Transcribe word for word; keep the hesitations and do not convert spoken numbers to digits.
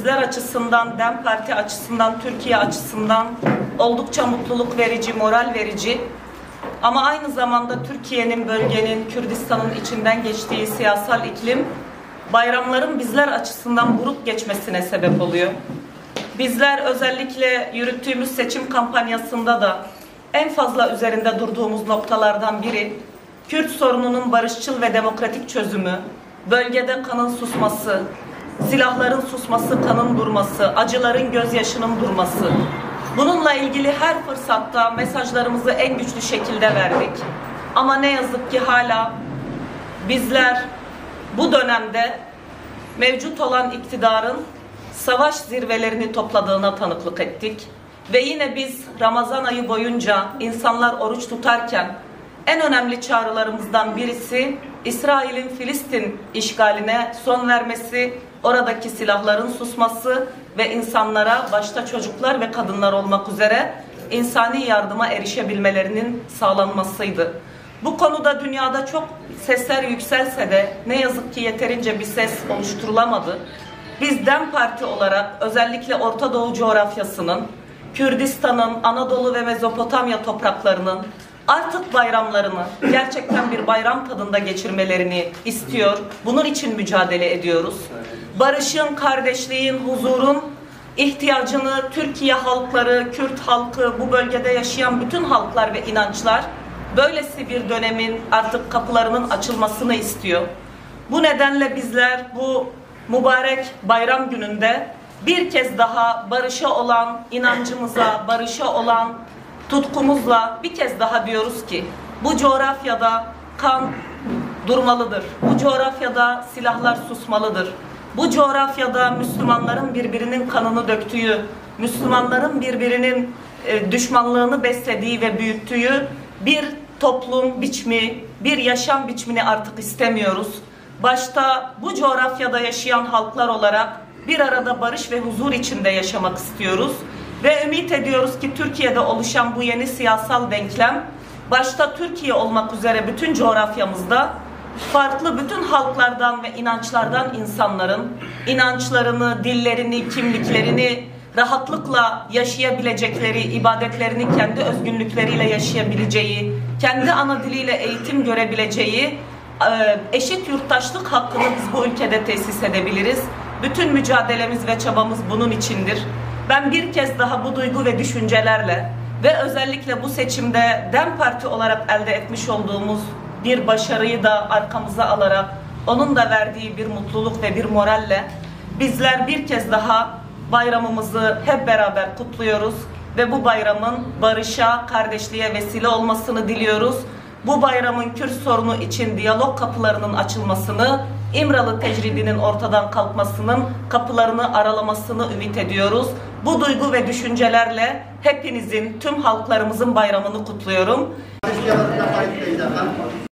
bizler açısından, DEM Parti açısından, Türkiye açısından oldukça mutluluk verici, moral verici. Ama aynı zamanda Türkiye'nin, bölgenin, Kürdistan'ın içinden geçtiği siyasal iklim bayramların bizler açısından buruk geçmesine sebep oluyor. Bizler özellikle yürüttüğümüz seçim kampanyasında da en fazla üzerinde durduğumuz noktalardan biri Kürt sorununun barışçıl ve demokratik çözümü, bölgede kanın susması, silahların susması, kanın durması, acıların gözyaşının durması. Bununla ilgili her fırsatta mesajlarımızı en güçlü şekilde verdik. Ama ne yazık ki hala bizler bu dönemde mevcut olan iktidarın savaş zirvelerini topladığına tanıklık ettik. Ve yine biz Ramazan ayı boyunca insanlar oruç tutarken en önemli çağrılarımızdan birisi İsrail'in Filistin işgaline son vermesi, oradaki silahların susması ve insanlara, başta çocuklar ve kadınlar olmak üzere insani yardıma erişebilmelerinin sağlanmasıydı. Bu konuda dünyada çok sesler yükselse de ne yazık ki yeterince bir ses oluşturulamadı. Biz DEM Parti olarak özellikle Orta Doğu coğrafyasının, Kürdistan'ın, Anadolu ve Mezopotamya topraklarının artık bayramlarını gerçekten bir bayram tadında geçirmelerini istiyor. Bunun için mücadele ediyoruz. Barışın, kardeşliğin, huzurun ihtiyacını Türkiye halkları, Kürt halkı, bu bölgede yaşayan bütün halklar ve inançlar böylesi bir dönemin artık kapılarının açılmasını istiyor. Bu nedenle bizler bu mübarek bayram gününde bir kez daha barışa olan inancımıza, barışa olan tutkumuzla bir kez daha diyoruz ki bu coğrafyada kan durmalıdır. Bu coğrafyada silahlar susmalıdır. Bu coğrafyada Müslümanların birbirinin kanını döktüğü, Müslümanların birbirinin e, düşmanlığını beslediği ve büyüttüğü bir toplum biçimi, bir yaşam biçimini artık istemiyoruz. Başta bu coğrafyada yaşayan halklar olarak bir arada barış ve huzur içinde yaşamak istiyoruz. Ve ümit ediyoruz ki Türkiye'de oluşan bu yeni siyasal denklem, başta Türkiye olmak üzere bütün coğrafyamızda farklı bütün halklardan ve inançlardan insanların inançlarını, dillerini, kimliklerini rahatlıkla yaşayabilecekleri, ibadetlerini kendi özgünlükleriyle yaşayabileceği, kendi ana diliyle eğitim görebileceği eşit yurttaşlık hakkını biz bu ülkede tesis edebiliriz. Bütün mücadelemiz ve çabamız bunun içindir. Ben bir kez daha bu duygu ve düşüncelerle ve özellikle bu seçimde DEM Parti olarak elde etmiş olduğumuz bir başarıyı da arkamıza alarak onun da verdiği bir mutluluk ve bir moralle bizler bir kez daha bayramımızı hep beraber kutluyoruz ve bu bayramın barışa, kardeşliğe vesile olmasını diliyoruz. Bu bayramın Kürt sorunu için diyalog kapılarının açılmasını, İmralı tecridinin ortadan kalkmasının kapılarını aralamasını ümit ediyoruz. Bu duygu ve düşüncelerle hepinizin, tüm halklarımızın bayramını kutluyorum.